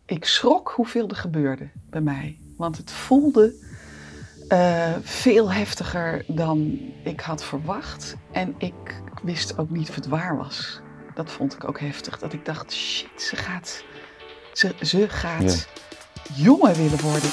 Ik schrok hoeveel er gebeurde bij mij. Want het voelde veel heftiger dan ik had verwacht. En ik wist ook niet of het waar was. Dat vond ik ook heftig. Dat ik dacht, shit, ze gaat jonger willen worden.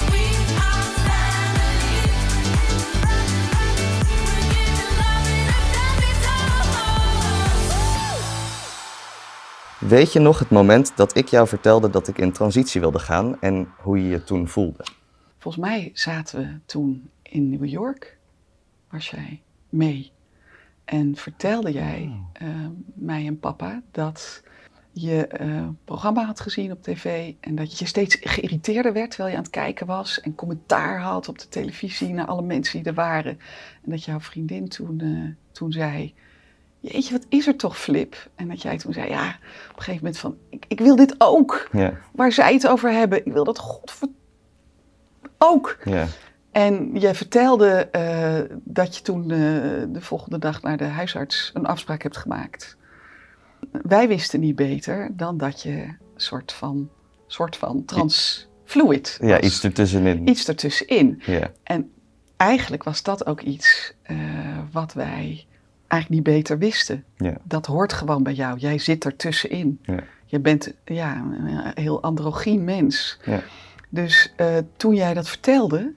Weet je nog het moment dat ik jou vertelde dat ik in transitie wilde gaan en hoe je je toen voelde? Volgens mij zaten we toen in New York, was jij mee. En vertelde jij mij en papa dat je programma had gezien op tv en dat je steeds geïrriteerder werd terwijl je aan het kijken was en commentaar had op de televisie naar alle mensen die er waren. En dat jouw vriendin toen zei, jeetje, wat is er toch, Flip? En dat jij toen zei, ja, op een gegeven moment van, ik wil dit ook. Ja. Waar zij het over hebben, ik wil dat ook. Ja. En jij vertelde dat je toen de volgende dag naar de huisarts een afspraak hebt gemaakt. Wij wisten niet beter dan dat je soort van transfluid was. Ja, iets ertussenin. Iets ertussenin. Ja. En eigenlijk was dat ook iets wat wij eigenlijk niet beter wisten. Ja. Dat hoort gewoon bij jou. Jij zit er tussenin. Ja. Je bent een heel androgyn mens. Ja. Dus toen jij dat vertelde,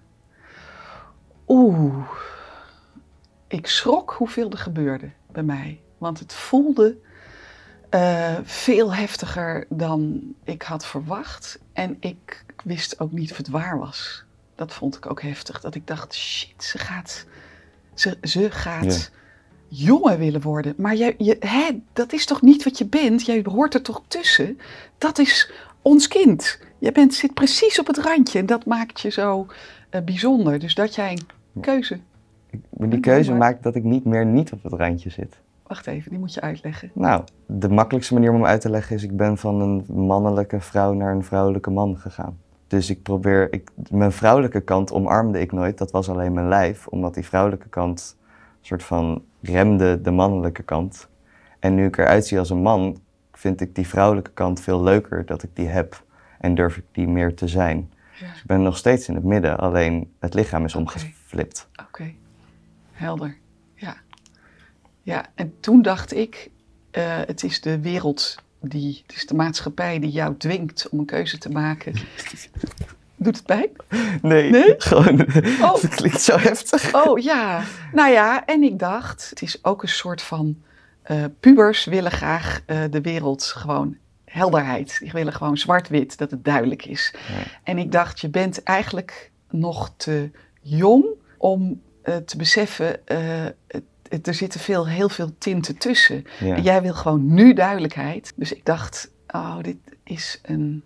ik schrok hoeveel er gebeurde bij mij. Want het voelde veel heftiger dan ik had verwacht. En ik wist ook niet of het waar was. Dat vond ik ook heftig. Dat ik dacht, shit, ze gaat jonger willen worden. Maar dat is toch niet wat je bent? Jij hoort er toch tussen? Dat is ons kind. Zit precies op het randje. En dat maakt je zo bijzonder. Dus dat jij een keuze... Maar die keuze maakt dat ik niet op het randje zit. Wacht even, die moet je uitleggen. Nou, de makkelijkste manier om hem uit te leggen is, ik ben van een mannelijke vrouw naar een vrouwelijke man gegaan. Dus mijn vrouwelijke kant omarmde ik nooit, dat was alleen mijn lijf, omdat die vrouwelijke kant soort van remde de mannelijke kant. En nu ik eruit zie als een man, vind ik die vrouwelijke kant veel leuker dat ik die heb en durf ik die meer te zijn. Ja. Dus ik ben nog steeds in het midden, alleen het lichaam is omgeflipt. Oké. Helder. Ja, en toen dacht ik, het is de wereld, het is de maatschappij die jou dwingt om een keuze te maken. Doet het pijn? Nee? Gewoon, het klinkt zo heftig. Oh ja, nou ja, en ik dacht, het is ook een soort van, pubers willen graag de wereld gewoon helderheid. Die willen gewoon zwart-wit, dat het duidelijk is. Ja. En ik dacht, je bent eigenlijk nog te jong om te beseffen, er zitten heel veel tinten tussen. Ja. En jij wil gewoon nu duidelijkheid. Dus ik dacht, dit is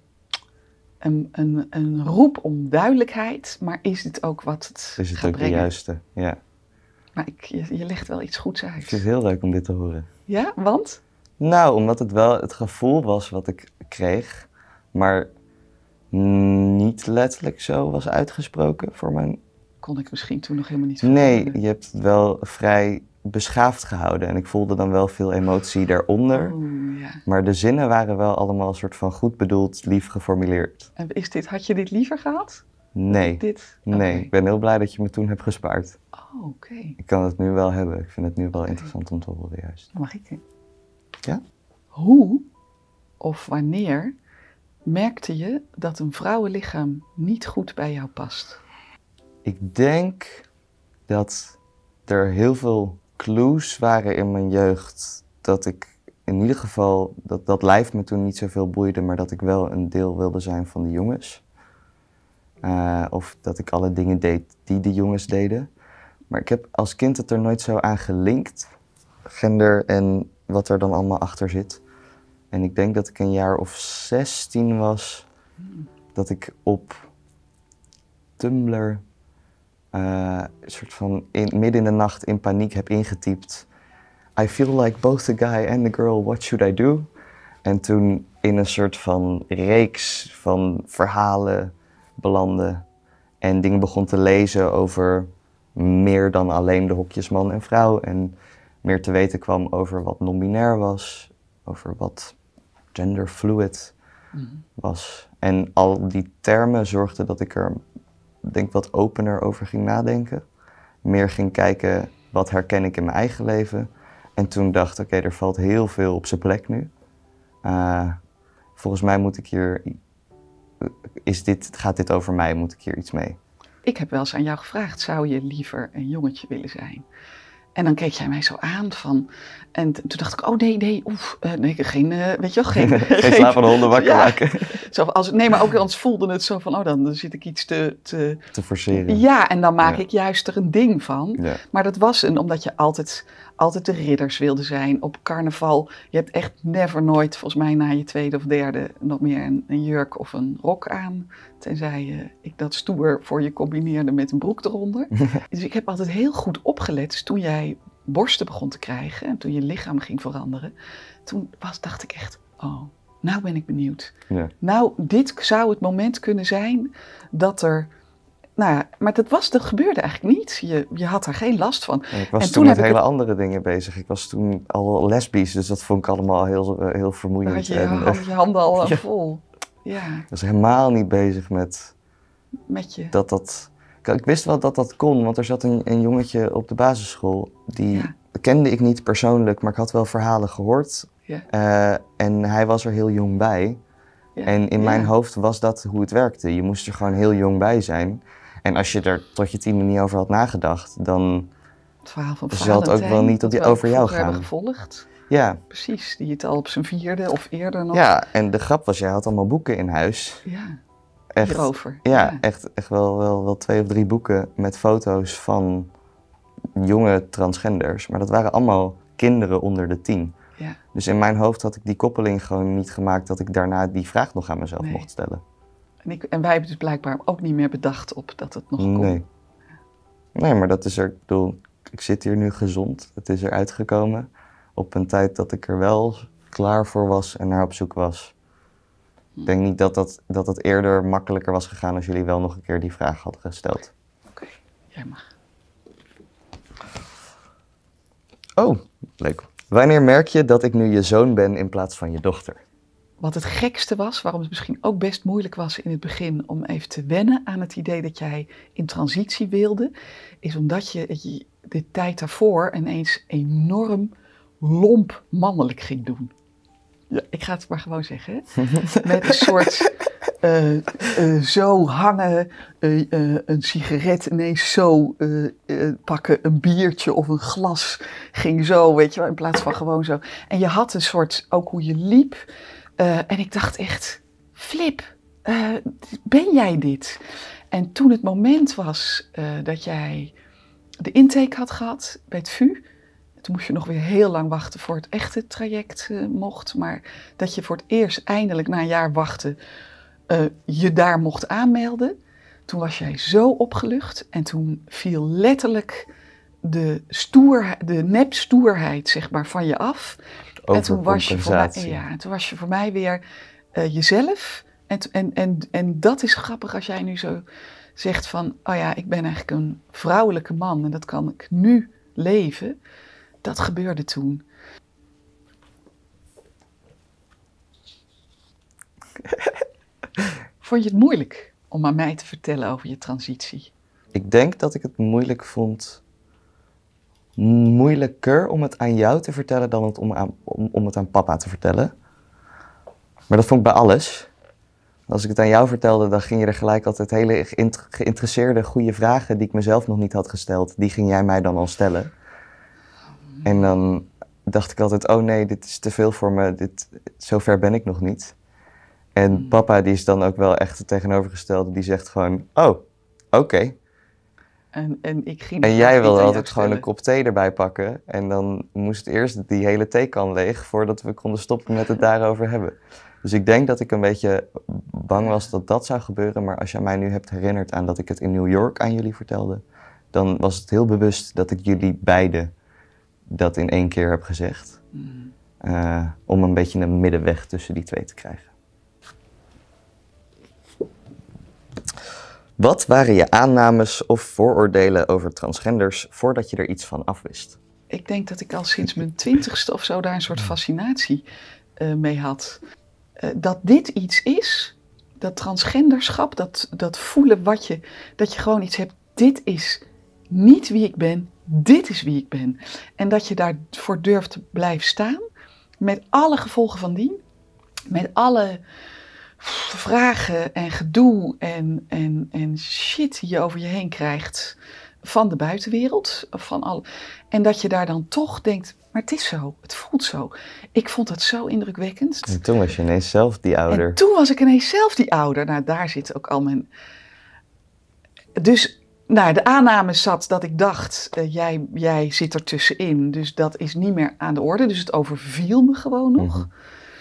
een roep om duidelijkheid. Maar is dit ook wat het gaat brengen? Is het ook de juiste, ja. Maar je legt wel iets goeds uit. Ik vind het heel leuk om dit te horen. Ja, want? Nou, omdat het wel het gevoel was wat ik kreeg, maar niet letterlijk zo was uitgesproken voor mijn... Kon ik misschien toen nog helemaal niet Nee, verwoorden. je hebt het wel vrij beschaafd gehouden en ik voelde dan wel veel emotie daaronder. Ja. Maar de zinnen waren wel allemaal een soort van goed bedoeld, lief geformuleerd. En had je dit liever gehad? Nee, Okay. Ik ben heel blij dat je me toen hebt gespaard. Oh, oké. Ik kan het nu wel hebben, ik vind het nu wel interessant om te horen juist. Dan mag ik het. Ja? Hoe of wanneer merkte je dat een vrouwenlichaam niet goed bij jou past? Ik denk dat er heel veel clues waren in mijn jeugd. Dat ik in ieder geval, dat lijf me toen niet zoveel boeide, maar dat ik wel een deel wilde zijn van de jongens. Of dat ik alle dingen deed die de jongens deden. Maar ik heb als kind het er nooit zo aan gelinkt. Gender en wat er dan allemaal achter zit. En ik denk dat ik een jaar of 16 was, dat ik op Tumblr soort van midden in de nacht in paniek heb ingetypt. I feel like both the guy and the girl, what should I do? En toen in een soort van reeks van verhalen belandde en dingen begon te lezen over meer dan alleen de hokjes man en vrouw en meer te weten kwam over wat non-binair was, over wat genderfluid was. En al die termen zorgden dat ik er, denk ik, wat opener over ging nadenken. Meer ging kijken, wat herken ik in mijn eigen leven. En toen dacht ik, oké, er valt heel veel op zijn plek nu. Volgens mij moet ik hier, gaat dit over mij, moet ik hier iets mee? Ik heb wel eens aan jou gevraagd, zou je liever een jongetje willen zijn? En dan keek jij mij zo aan van, en toen dacht ik, oh nee, geen, weet je wel, geen slapende honden wakker maken. Zo, nee, maar ook anders voelde het zo van, oh dan zit ik iets te forceren. Ja, en dan maak ik juist er een ding van. Ja. Maar dat was omdat je altijd de ridders wilde zijn. Op carnaval, je hebt echt nooit, volgens mij na je tweede of derde, nog meer een jurk of een rok aan. Tenzij ik dat stoer voor je combineerde met een broek eronder. Dus ik heb altijd heel goed opgelet. Dus toen jij borsten begon te krijgen en toen je lichaam ging veranderen, toen dacht ik echt, oh, nou ben ik benieuwd. Ja. Nou, dit zou het moment kunnen zijn dat er... Nou ja, maar dat gebeurde eigenlijk niet. Je had er geen last van. En ik was toen met hele andere dingen bezig. Ik was toen al lesbisch, dus dat vond ik allemaal heel vermoeiend. Dan had je handen al vol. Ja. Ik was helemaal niet bezig met je. Ik wist wel dat dat kon, want er zat een jongetje op de basisschool. Die kende ik niet persoonlijk, maar ik had wel verhalen gehoord. Ja. En hij was er heel jong bij. Ja. En in mijn hoofd was dat hoe het werkte. Je moest er gewoon heel jong bij zijn. En als je er tot je 10e niet over had nagedacht, dan het verhaal van zal het ook wel niet over jou gaan. Hebben gevolgd. Ja. Precies, die het al op zijn 4e of eerder nog. Ja, en de grap was, jij had allemaal boeken in huis. Ja, echt, hierover. Ja, echt wel 2 of 3 boeken met foto's van jonge transgenders. Maar dat waren allemaal kinderen onder de 10. Ja. Dus in mijn hoofd had ik die koppeling gewoon niet gemaakt dat ik daarna die vraag nog aan mezelf mocht stellen. En wij hebben dus blijkbaar ook niet meer bedacht op dat het nog kon. Nee, maar dat is er, ik zit hier nu gezond. Het is eruit gekomen op een tijd dat ik er wel klaar voor was en naar op zoek was. Ik denk niet dat het eerder makkelijker was gegaan als jullie wel nog een keer die vraag hadden gesteld. Oké, jij mag. Oh, leuk. Wanneer merk je dat ik nu je zoon ben in plaats van je dochter? Wat het gekste was, waarom het misschien ook best moeilijk was in het begin om even te wennen aan het idee dat jij in transitie wilde, is omdat je de tijd daarvoor ineens enorm lomp mannelijk ging doen. Ja, ik ga het maar gewoon zeggen. Hè? Met een soort zo hangen, een sigaret ineens zo pakken, een biertje of een glas ging zo, weet je wel, in plaats van gewoon zo. En je had een soort, ook hoe je liep. En ik dacht echt, Flip, ben jij dit? En toen het moment was dat jij de intake had gehad bij het VU, toen moest je nog weer heel lang wachten voor het echte traject mocht, maar dat je voor het eerst eindelijk na een jaar wachten je daar mocht aanmelden. Toen was jij zo opgelucht en toen viel letterlijk de nepstoerheid zeg maar, van je af. En toen was je voor mij weer jezelf. En dat is grappig als jij nu zo zegt van, oh ja, ik ben eigenlijk een vrouwelijke man en dat kan ik nu leven. Dat gebeurde toen. Vond je het moeilijk om aan mij te vertellen over je transitie? Ik denk dat ik het moeilijk vond. Moeilijker om het aan jou te vertellen dan om het aan papa te vertellen. Maar dat vond ik bij alles. Als ik het aan jou vertelde, dan ging je er gelijk altijd hele geïnteresseerde, goede vragen die ik mezelf nog niet had gesteld, die ging jij mij dan al stellen. En dan dacht ik altijd, oh nee, dit is te veel voor me, zover ben ik nog niet. En papa die is dan ook wel echt het tegenovergestelde, die zegt gewoon, oh, oké. En jij wilde altijd gewoon een kop thee erbij pakken. En dan moest eerst die hele theekan leeg voordat we konden stoppen met het daarover hebben. Dus ik denk dat ik een beetje bang was dat dat zou gebeuren. Maar als je mij nu hebt herinnerd aan dat ik het in New York aan jullie vertelde, dan was het heel bewust dat ik jullie beiden dat in 1 keer heb gezegd. Om een beetje een middenweg tussen die 2 te krijgen. Wat waren je aannames of vooroordelen over transgenders voordat je er iets van afwist? Ik denk dat ik al sinds mijn 20ste of zo daar een soort fascinatie mee had. dat dit iets is, dat transgenderschap, dat voelen dat je gewoon iets hebt, dit is niet wie ik ben, dit is wie ik ben. En dat je daarvoor durft te blijven staan, met alle gevolgen van dien, met alle vragen en gedoe en shit die je over je heen krijgt van de buitenwereld. En dat je daar dan toch denkt, maar het is zo, het voelt zo. Ik vond dat zo indrukwekkend. En toen was je ineens zelf die ouder. En toen was ik ineens zelf die ouder. Nou, daar zit ook al mijn... Dus de aanname zat dat ik dacht, jij zit er tussenin. Dus dat is niet meer aan de orde. Dus het overviel me gewoon nog. Mm-hmm.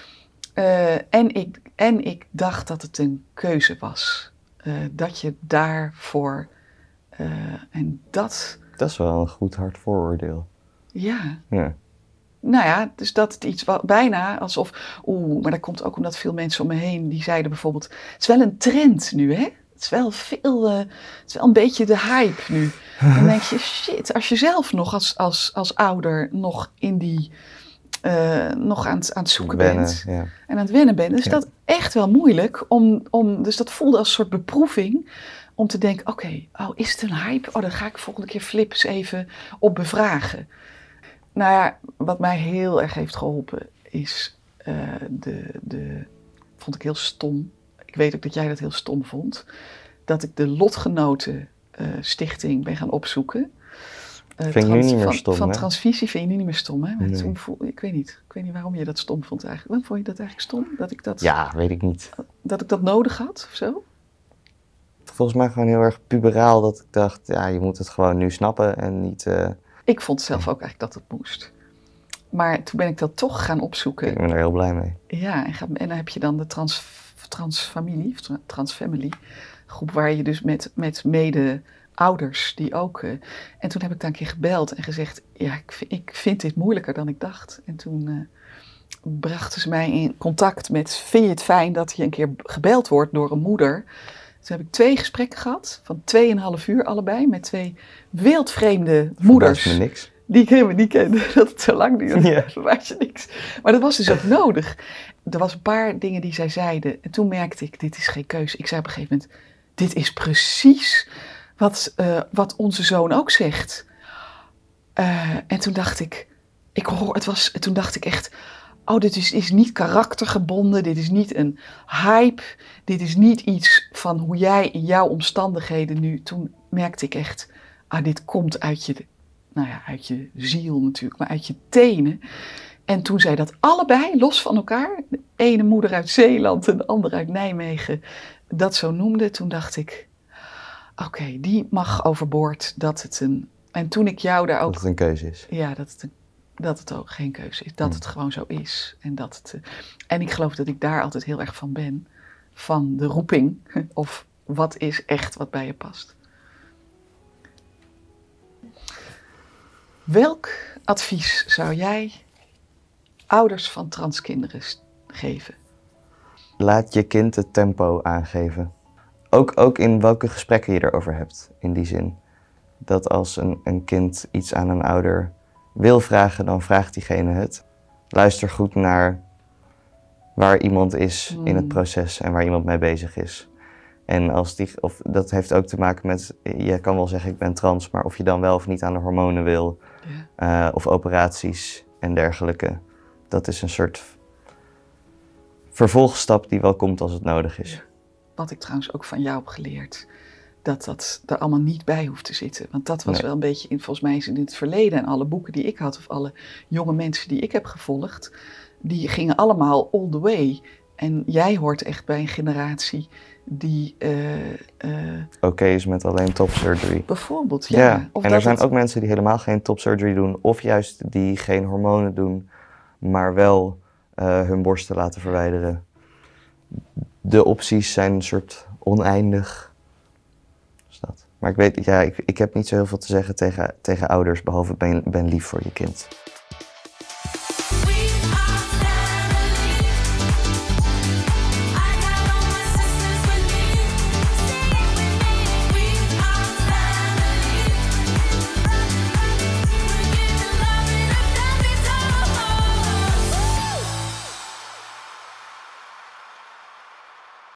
En ik dacht dat het een keuze was. Dat je daarvoor... Dat is wel een goed hard vooroordeel. Ja. Ja. Nou ja, dus dat het iets bijna alsof... maar dat komt ook omdat veel mensen om me heen die zeiden bijvoorbeeld... Het is wel een trend nu, hè? Het is wel het is wel een beetje de hype nu. Dan denk je, shit, als je zelf nog als ouder nog in die... nog aan het zoeken bent ja. en aan het wennen bent, is dat echt wel moeilijk. Dus dat voelde als een soort beproeving om te denken, oké, is het een hype? Dan ga ik volgende keer Flips even op bevragen. Nou ja, wat mij heel erg heeft geholpen is vond ik heel stom. Ik weet ook dat jij dat heel stom vond. Dat ik de Lotgenoten Stichting ben gaan opzoeken. Vind je nu niet meer stom, van hè? transvisie vind je nu niet meer stom, hè? Nee. Toen ik weet niet waarom je dat stom vond eigenlijk. Waarom vond je dat eigenlijk stom? Ja, weet ik niet. Dat ik dat nodig had, of zo? Volgens mij gewoon heel erg puberaal dat ik dacht, ja, je moet het gewoon nu snappen en niet... Ik vond zelf ook eigenlijk dat het moest. Maar toen ben ik dat toch gaan opzoeken. Ik ben er heel blij mee. Ja, en dan heb je dan de transfamily groep waar je dus met mede-ouders die ook... en toen heb ik daar een keer gebeld en gezegd, ja, ik vind dit moeilijker dan ik dacht. En toen brachten ze mij in contact met, vind je het fijn dat je een keer gebeld wordt door een moeder? Toen heb ik 2 gesprekken gehad, van 2,5 uur allebei, met 2 wildvreemde moeders. Verbaast me niks. Die ik helemaal niet kende, dat het zo lang duurde. Ja. Verbaas je niks. Maar dat was dus ook nodig. Er was een paar dingen die zij zeiden. En toen merkte ik, dit is geen keuze. Ik zei op een gegeven moment, dit is precies wat onze zoon ook zegt. En toen dacht toen dacht ik echt, dit is niet karaktergebonden. Dit is niet een hype. Dit is niet iets van hoe jij in jouw omstandigheden nu... Toen merkte ik echt, dit komt uit je ziel natuurlijk, maar uit je tenen. En toen zij dat allebei, los van elkaar, de ene moeder uit Zeeland en de andere uit Nijmegen, dat zo noemde, toen dacht ik, oké, die mag overboord En toen ik jou daar ook... Dat het een keuze is. Ja, dat het ook geen keuze is. Dat het gewoon zo is. En ik geloof dat ik daar altijd heel erg van ben. Van de roeping. Of wat is echt wat bij je past. Welk advies zou jij ouders van transkinderen geven? Laat je kind het tempo aangeven. Ook in welke gesprekken je erover hebt, in die zin. Dat als een kind iets aan een ouder wil vragen, dan vraagt diegene het. Luister goed naar waar iemand is in het proces en waar iemand mee bezig is. En dat heeft ook te maken met, je kan wel zeggen ik ben trans, maar of je dan wel of niet aan de hormonen wil, of operaties en dergelijke. Dat is een soort vervolgstap die wel komt als het nodig is. Wat ik trouwens ook van jou heb geleerd, dat er allemaal niet bij hoeft te zitten. Want dat was wel een beetje, volgens mij is in het verleden en alle boeken die ik had, of alle jonge mensen die ik heb gevolgd, die gingen allemaal all the way. En jij hoort echt bij een generatie die... Oké is met alleen top surgery. Bijvoorbeeld, ja. Of en er zijn ook mensen die helemaal geen top surgery doen, of juist die geen hormonen doen, maar wel hun borsten laten verwijderen. De opties zijn een soort oneindig. Dus dat. Maar ik weet, ik heb niet zo heel veel te zeggen tegen ouders, behalve ben lief voor je kind.